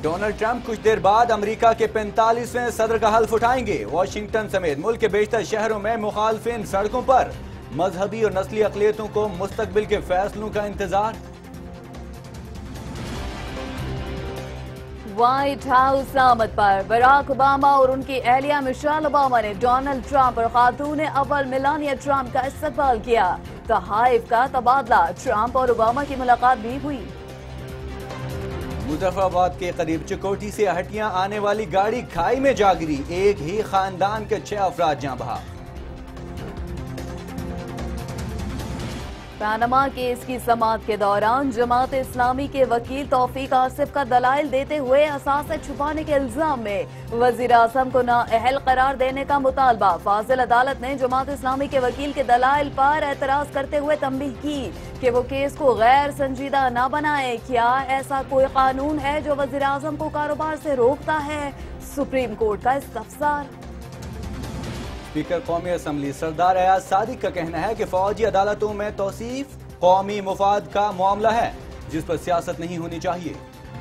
Donald Trump کچھ دیر بعد امریکہ کے 45ویں صدر کا حلف اٹھائیں گے۔ واشنگٹن سمیت ملک کے بیشتر شہروں میں مخالفین سڑکوں پر، مذہبی اور نسلی اقلیتوں کو مستقبل کے فیصلوں کا انتظار۔ وائٹ ہاؤس آمد پر براک اوباما اور ان کی اہلیہ مشیل اوباما نے ڈونلڈ ٹرمپ اور خاتون اول میلانیا ٹرمپ کا استقبال کیا۔ تحائف کا تبادلہ، ٹرمپ اور اوباما کی ملاقات بھی ہوئی۔ مظفر آباد کے قریب چکوٹی سے ہٹیاں آنے والی گاڑی کھائی میں جا گری، ایک ہی خاندان کے 6 افراد جاں بحق۔ پاناما کیس کی سماعت کے دوران جماعت اسلامی کے وکیل توفیق آصف کا دلائل دیتے ہوئے اثاثے چھپانے کے الزام میں وزیر اعظم کو نااہل قرار دینے کا مطالبہ۔ فاضل عدالت نے جماعت اسلامی کے وکیل کے دلائل پر اعتراض کرتے ہوئے تنبیہ کی کہ وہ کیس کو غیر سنجیدہ نہ بنائے۔ کیا ایسا کوئی قانون ہے جو وزیر اعظم کو کاروبار سے روکتا ہے؟ سپریم کورٹ کا استفسار۔ اسپیکر قومی اسمبلی سردار ایاز صادق کا کہنا ہے کہ فوجی عدالتوں میں توصیف قومی مفاد کا معاملہ ہے جس پر سیاست نہیں ہونی چاہیے۔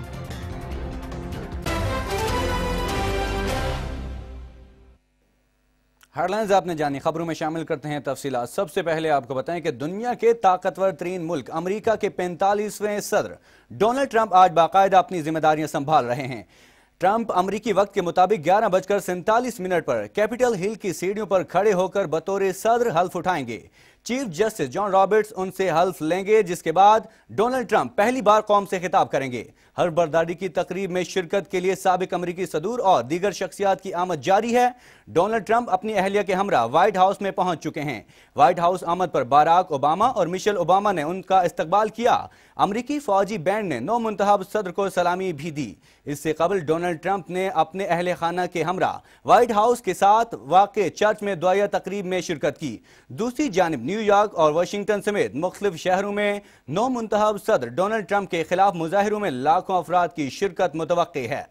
ہیڈ لائنز آپ نے جانی، خبروں میں شامل کرتے ہیں تفصیلات۔ سب سے پہلے آپ کو بتائیں کہ دنیا کے طاقتور ترین ملک امریکہ کے 45ویں صدر ڈونلڈ ٹرمپ آج باقاعدہ اپنی ذمہ داریاں سنبھال رہے ہیں۔ ٹرمپ امریکی وقت کے مطابق 11:47 پر کیپٹل ہل کی سیڑھیوں پر کھڑے ہو کر بطور صدر حلف اٹھائیں گے۔ چیف جسٹس جان رابرٹس ان سے حلف لیں گے، جس کے بعد ڈونلڈ ٹرمپ پہلی بار قوم سے خطاب کریں گے۔ ہر برداری کی تقریب میں شرکت کے لیے سابق امریکی صدور اور دیگر شخصیات کی آمد جاری ہے۔ ڈونلڈ ٹرمپ اپنی اہلیہ کے ہمراہ وائٹ ہاؤس میں پہنچ چکے ہیں۔ وائٹ ہاؤس آمد پر باراک اوباما اور مشیل اوباما نے ان کا استقبال کیا۔ امریکی فوجی بینڈ نے نو منتخب صدر کو سلامی بھی دی۔ اس سے قبل ڈونلڈ ٹرمپ نے اپنے اہل خانہ کے ہمراہ وائٹ ہاؤس کے ساتھ واقع چرچ میں دعائیہ تقریب میں شرکت کی۔ دوسری جانب نیو یارک اور واشنگٹن سمیت مختلف شہروں میں نو منتخب صدر ڈونلڈ ٹرمپ کے خلاف مظاہروں میں لاکھوں افراد کی شرکت متوقع ہے۔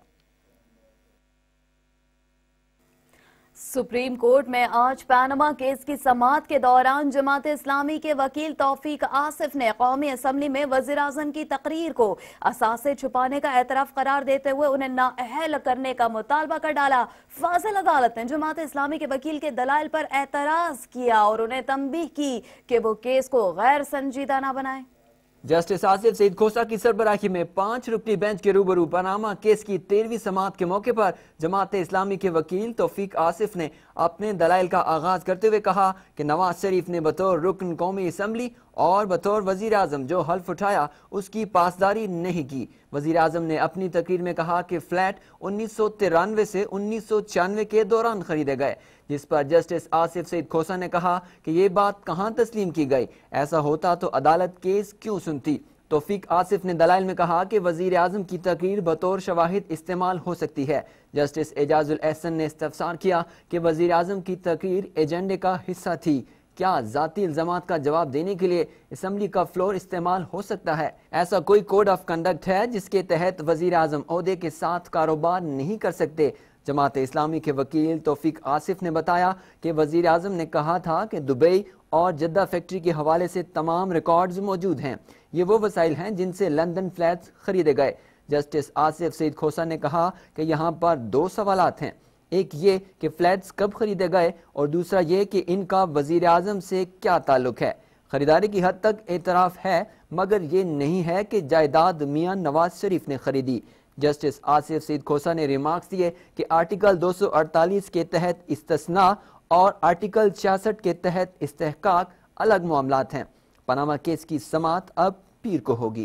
سپریم کورٹ میں آج پاناما کیس کی سماعت کے دوران جماعت اسلامی کے وکیل توفیق آصف نے قومی اسمبلی میں وزیر اعظم کی تقریر کو اثاثے چھپانے کا اعتراف قرار دیتے ہوئے انہیں نااہل کرنے کا مطالبہ کر ڈالا۔ فاضل عدالت نے جماعت اسلامی کے وکیل کے دلائل پر اعتراض کیا اور انہیں تنبیہ کی کہ وہ کیس کو غیر سنجیدہ نہ بنائیں۔ جسٹس آصف سعید کھوسہ کی سربراہی میں 5 رکنی بینچ کے روبرو پاناما کیس کی 13ویں سماعت کے موقع پر جماعت اسلامی کے وکیل توفیق آصف نے اپنے دلائل کا آغاز کرتے ہوئے کہا کہ نواز شریف نے بطور رکن قومی اسمبلی اور بطور وزیر اعظم جو حلف اٹھایا اس کی پاسداری نہیں کی۔ وزیر اعظم نے اپنی تقریر میں کہا کہ فلیٹ 1993 سے 1996 کے دوران خریدے گئے، جس پر جسٹس آصف سعید کھوسہ نے کہا کہ یہ بات کہاں تسلیم کی گئی، ایسا ہوتا تو عدالت کیس کیوں سنتی۔ توفیق آصف نے دلائل میں کہا کہ وزیر اعظم کی تقریر بطور شواہد استعمال ہو سکتی ہے۔ جسٹس اعجاز الاحسن نے استفسار کیا کہ وزیر اعظم کی تقریر ایجنڈے کا حصہ تھی، کیا ذاتی الزامات کا جواب دینے کے لیے اسمبلی کا فلور استعمال ہو سکتا ہے؟ ایسا کوئی کوڈ آف کنڈکٹ ہے جس کے تحت وزیر اعظم عہدے کے ساتھ کاروبار نہیں کر سکتے؟ جماعت اسلامی کے وکیل توفیق آصف نے بتایا کہ وزیر اعظم نے کہا تھا کہ دبئی اور جدہ فیکٹری کے حوالے سے تمام ریکارڈز موجود ہیں، یہ وہ وسائل ہیں جن سے لندن فلیٹس خریدے گئے۔ جسٹس آصف سعید کھوسہ نے کہا کہ یہاں پر 2 سوالات ہیں، ایک یہ کہ فلیٹس کب خریدے گئے اور دوسرا یہ کہ ان کا وزیر اعظم سے کیا تعلق ہے۔ خریداری کی حد تک اعتراف ہے، مگر یہ نہیں ہے کہ جائیداد میاں نواز شریف نے خریدی۔ جسٹس آصف سعید کھوسہ نے ریمارکس دیے کہ آرٹیکل 248 کے تحت استثناء اور آرٹیکل 66 کے تحت استحقاق الگ معاملات ہیں۔ پاناما کیس کی سماعت اب پیر کو ہوگی۔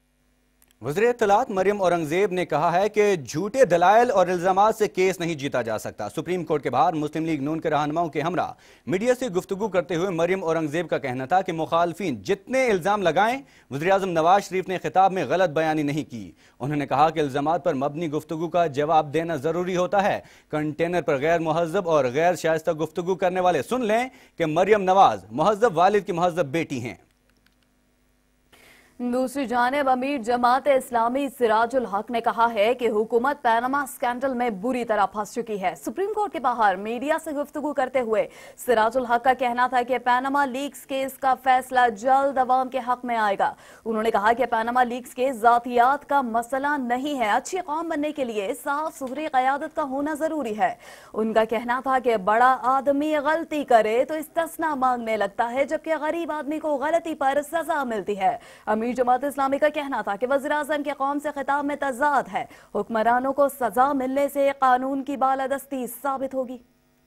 وزیر اطلاعات مریم اورنگزیب نے کہا ہے کہ جھوٹے دلائل اور الزامات سے کیس نہیں جیتا جا سکتا۔ سپریم کورٹ کے باہر مسلم لیگ نون کے رہنماؤں کے ہمراہ میڈیا سے گفتگو کرتے ہوئے مریم اورنگزیب کا کہنا تھا کہ مخالفین جتنے الزام لگائیں، وزیر اعظم نواز شریف نے خطاب میں غلط بیانی نہیں کی۔ انہوں نے کہا کہ الزامات پر مبنی گفتگو کا جواب دینا ضروری ہوتا ہے۔ کنٹینر پر غیر مہذب اور غیر شائستہ گفتگو کرنے والے سن لیں کہ مریم نواز مہذب والد کی مہذب بیٹی ہیں۔ दूसरी जानिब अमीर जमात इस्लामी सिराजुल हक ने कहा है कि हुकूमत पैनामा स्कैंडल में बुरी तरह फंस चुकी है। सुप्रीम कोर्ट के बाहर मीडिया से गुफ्तगू करते हुए सिराजुल हक का कहना था कि पैनामा लीक्स केस का फैसला जल्द अवाम के हक में आएगा। उन्होंने कहा कि पैनामा लीक्स केस जातियात का मसला नहीं है, अच्छी कौम बनने के लिए साफ सुथरी क़यादत का होना जरूरी है। उनका कहना था कि बड़ा आदमी गलती करे तो इस्तिस्ना मांगने लगता है, जबकि गरीब आदमी को गलती पर सजा मिलती है। अमीर जमात इस्लामी का कहना था कि वज़ीर-ए-आज़म के कौम से खिताब में तज़ाद है, हुक्मरानों को सजा मिलने से कानून की बालादस्ती साबित होगी।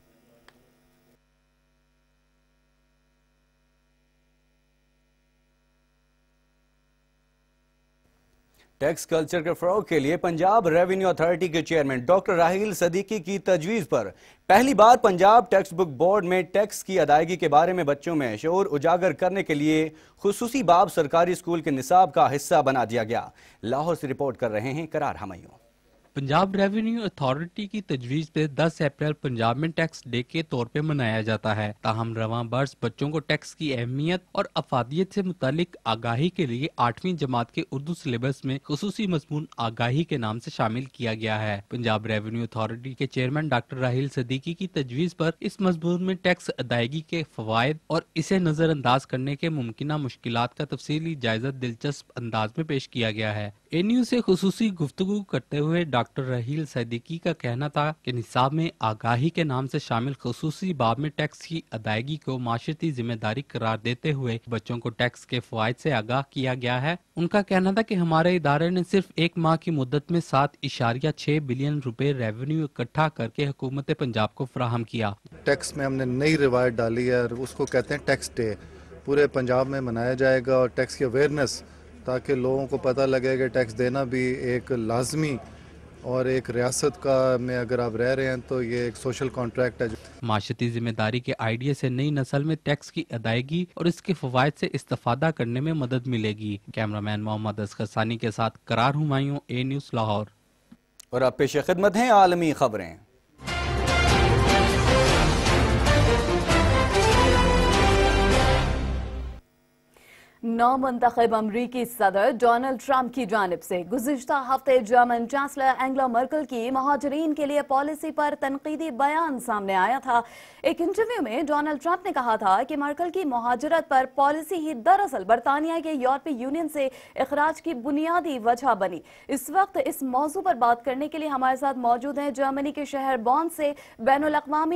टैक्स कल्चर के फरोग के लिए पंजाब रेवेन्यू अथॉरिटी के चेयरमैन डॉक्टर राहील सदीकी की तजवीज़ पर पहली बार पंजाब टेक्स्ट बुक बोर्ड में टैक्स की अदायगी के बारे में बच्चों में शऊर उजागर करने के लिए खुसूसी बाब सरकारी स्कूल के निसाब का हिस्सा बना दिया गया। लाहौर से रिपोर्ट कर रहे हैं करार हमायूं। पंजाब रेवेन्यू अथॉरिटी की तजवीज़ पे 10 अप्रैल पंजाब में टैक्स डे के तौर पे मनाया जाता है। ताहम रवां बरस बच्चों को टैक्स की अहमियत और अफादियत से मुतालिक आगाही के लिए 8वीं जमात के उर्दू सिलेबस में खुसूसी मजमून आगाही के नाम से शामिल किया गया है। पंजाब रेवेन्यू अथॉरिटी के चेयरमैन डॉक्टर राहील सदीकी की तजवीज़ पर इस मजमून में टैक्स अदायगी के फवायद और इसे नजरअंदाज करने के मुमकिना मुश्किलात का तफसीली जायजा दिलचस्प अंदाज में पेश किया गया है। एनयू से खुसूसी गुफ्तगू करते हुए डॉक्टर राहील सदीकी का कहना था कि निसाब में आगाही के नाम से शामिल खुसूसी बाब में टैक्स की अदायगी को माशरती जिम्मेदारी करार देते हुए बच्चों को टैक्स के फवायद से आगाह किया गया है। उनका कहना था कि हमारे इदारे ने सिर्फ एक माह की मुद्दत में 7.6 बिलियन रुपए रेवेन्यू इकट्ठा करके हुकूमत पंजाब को फराहम किया। टैक्स में हमने नई रिवायत डाली है और उसको कहते हैं टैक्स डे, पूरे पंजाब में मनाया जाएगा और टैक्स की अवेयरनेस, ताकि लोगों को पता लगे कि टैक्स देना भी एक लाजमी और एक रियासत का में अगर आप रह रहे हैं तो ये एक सोशल कॉन्ट्रैक्ट है। माशरती जिम्मेदारी के आइडिया से नई नस्ल में टैक्स की अदायगी और इसके फवायद से इस्तेफादा करने में मदद मिलेगी। कैमरामैन मोहम्मद असगर सानी के साथ करार हुमायूं, ए न्यूज़ लाहौर। और अब पेश खिदमत हैं आलमी खबरें। नौमुंतखब अमरीकी सदर डोनाल्ड ट्रंप की जानिब से गुज़िश्ता हफ्ते जर्मन चांसलर एंगेला मर्केल की महाजरीन के लिए पॉलिसी पर तनकीदी बयान सामने आया था। एक इंटरव्यू में डोनाल्ड ट्रंप ने कहा था कि मर्केल की मुहाजरत पर पॉलिसी ही दरअसल बरतानिया के यूरोपीय यूनियन से इखराज की बुनियादी वजह बनी। इस वक्त इस मौजू पर बात करने के लिए हमारे साथ मौजूद हैं जर्मनी के शहर बॉन से बैनुल अक़वामी